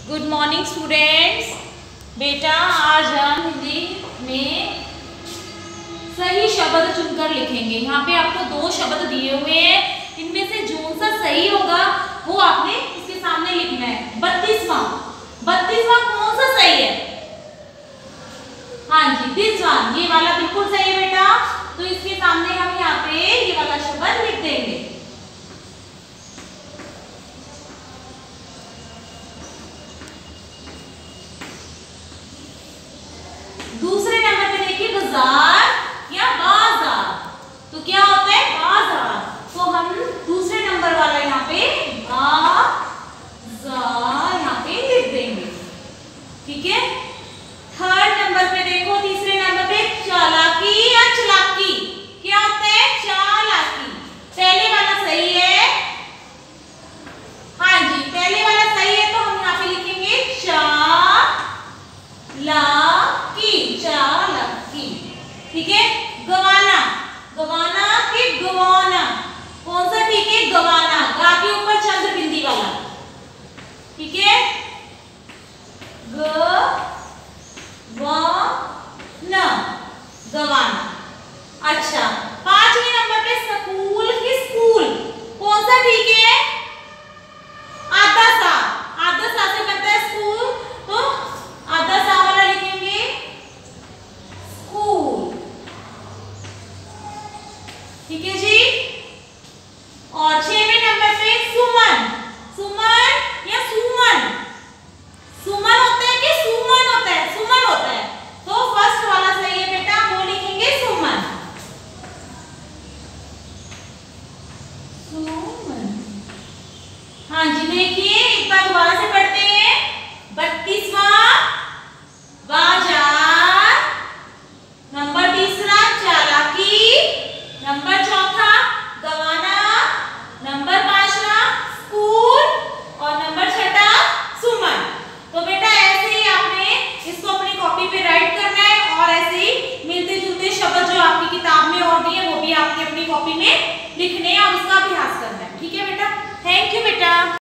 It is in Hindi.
Good morning students. बेटा आज हम हिंदी में सही शब्द चुनकर लिखेंगे। यहाँ पे आपको दो शब्द दिए हुए हैं, इनमें से जो सा सही होगा वो आपने इसके सामने लिखना है। 32वां कौन सा सही है? हाँ जी, दिस वन, ये वाला बिल्कुल सही है बेटा। तो इसके सामने हम यहाँ पे ये वाला शब्द लिख देंगे। दूसरे नंबर पे देखिए बाजार या बाजार, तो क्या होता है? बाजार। तो हम दूसरे नंबर वाला यहाँ पे बाजार यहाँ पे लिख देंगे, ठीक है। थर्ड नंबर पे देखो, तीसरे नंबर पे चालाकी या चलाकी, क्या होता है? चालाकी। पहले वाला सही है, हाँ जी पहले वाला सही है, तो हम यहाँ पे लिखेंगे चालाकी, ठीक है। गवाना, गवाना के गवाना, कौन सा ठीक है? गवाना, गा के ऊपर चंद्र बिंदी वाला, ठीक है। गवाना। अच्छा, 5वें नंबर पे स्कूल की स्कूल, कौन सा ठीक है? आधा सा से बनता है स्कूल, तो आधा सा वाला लिखेंगे स्कूल, ठीक है जी। और 6वें नंबर पे सुमन, सुमन या सुमन, सुमन होता है कि सुमन होता है? सुमन होता है, तो फर्स्ट वाला सही है बेटा, वो लिखेंगे सुमन। सुमन, हाँ जी देखिए एक बार दोबारा से पढ़ते हैं। 32वां बाजार, नंबर 3 चालाकी, नंबर 4 गवाना, नंबर 5 स्कूल और नंबर 6 सुमन। तो बेटा ऐसे ही आपने इसको अपनी कॉपी पे राइट करना है, और ऐसे ही मिलते जुलते शब्द जो आपकी किताब में और दिए वो भी आपने अपनी कॉपी में लिखने हैं और उसका अभ्यास करना है, ठीक है बेटा। थैंक यू बेटा।